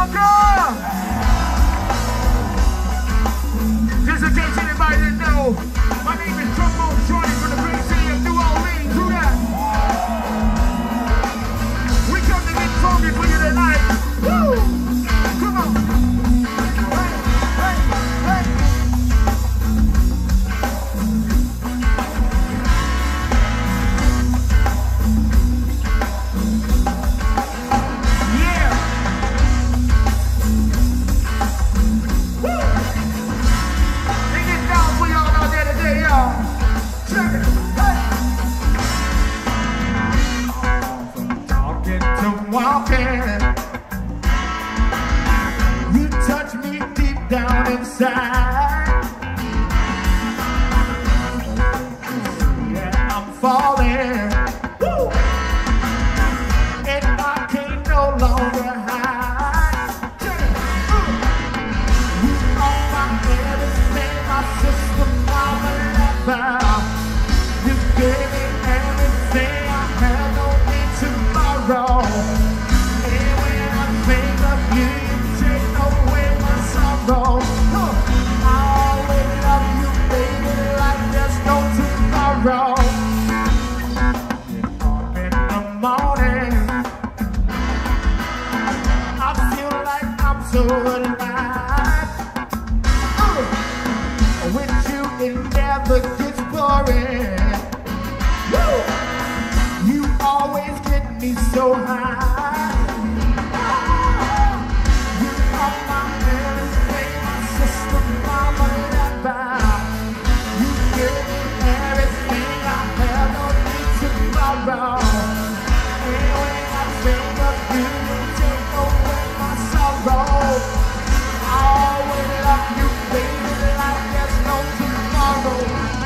Boca! Just in case anybody didn't know, my name is Trombone Shorty from the great city of New Orleans. Who that? We come to get funky for you tonight. Woo! Come on. Hey, hey, hey. Yeah. Woo! Take it down for y'all out there today, y'all. Check it. Hey. Talking to walking. You touch me deep down inside. Yeah, I'm falling. Woo! And I can't no longer hide. Check it. You are my everything, my Sistamamalover. You gave me everything I had, no need tomorrow. And when I think of you, you take away my sorrow. I always love you, baby, like there's no tomorrow. Up in the morning, I feel like I'm so alive. With you, it never gets boring. Woo! You always get me so high. You are my everything, my Sistamamalover. You give me everything I have, no need tomorrow. And when I think of you, you take away my sorrow. I always love you, baby, like there's no tomorrow.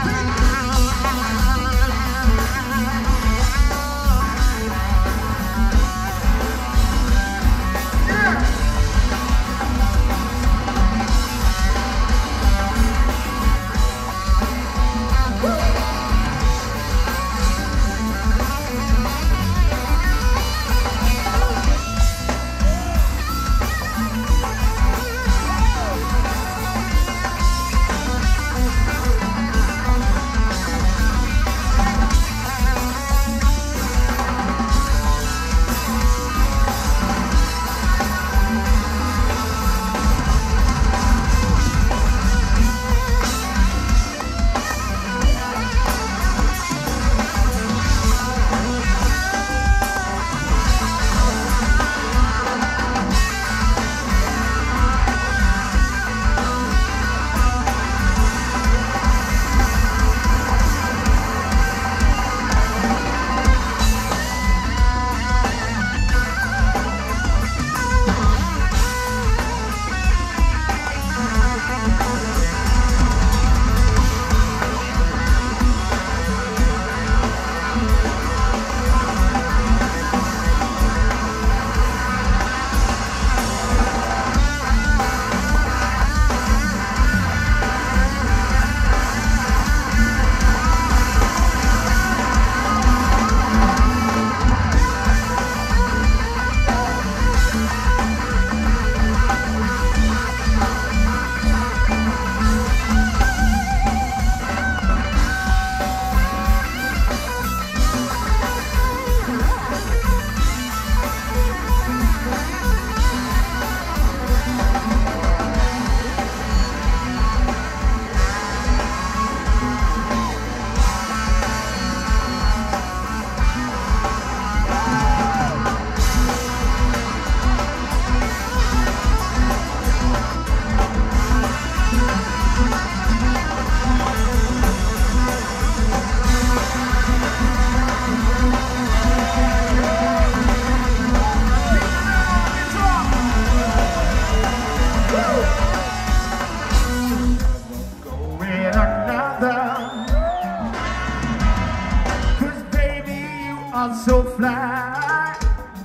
So fly,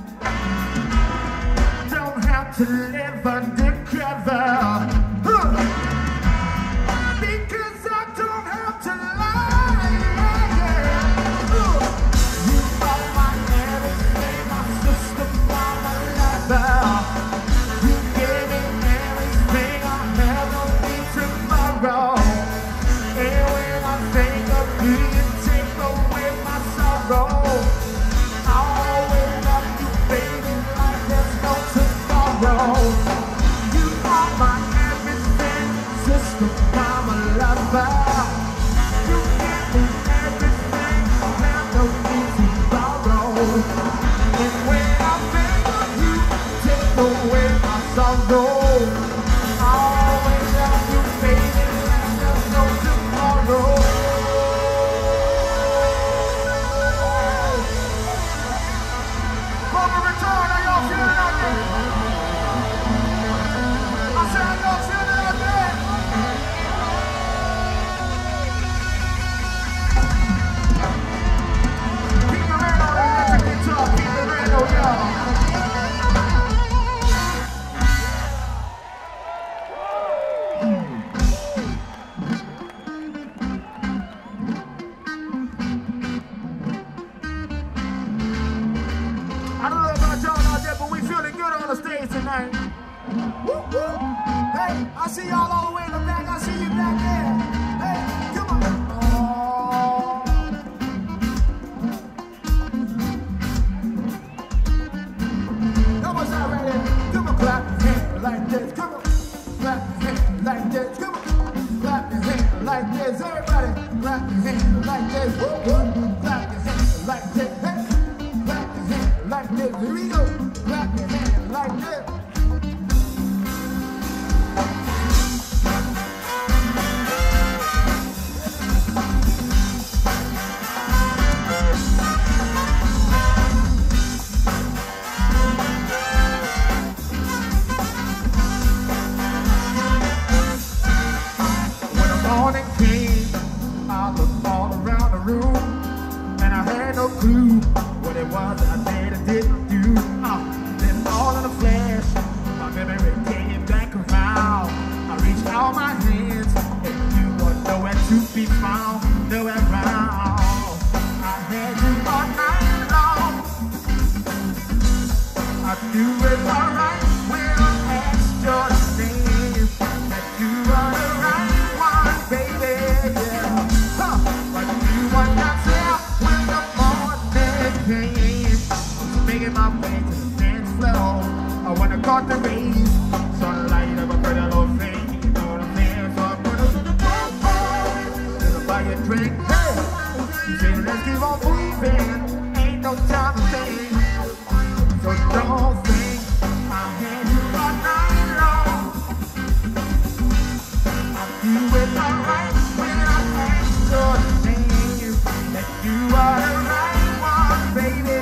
don't have to live undercover, because I don't have to lie. You are my everything, my Sistamamalover. You tonight. Woo, woo. Hey, I see y'all all the way in the back. I see you back there. Hey, come on. Oh. Come on, stop right there. Come on, clap your hands like this. Come on, clap your hands like this. Come on, clap your hands like this. Everybody, clap your hands like this. Woo, woo. Clap your hands like this. Hey, clap your hands like this. Here we go. Clap your hands like this. Clue what it was I did and didn't do. Then all in a flash, my memory came back around. I reached out my hands and you were nowhere to be found, nowhere around. I had you all night long. I knew it alright when I asked your name, that you were the right one, baby, yeah. But you were not there when the making my way to the dance floor. I wanna caught the rays, sunlight of a pretty little thing. You know what I'm saying? So I'm gonna gonna buy you a drink. Hey, you say let's keep on moving. Ain't no time to think, so don't think I had you all night long. I do it alright when I ask your name, that you are the right one, baby.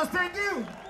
Thank you.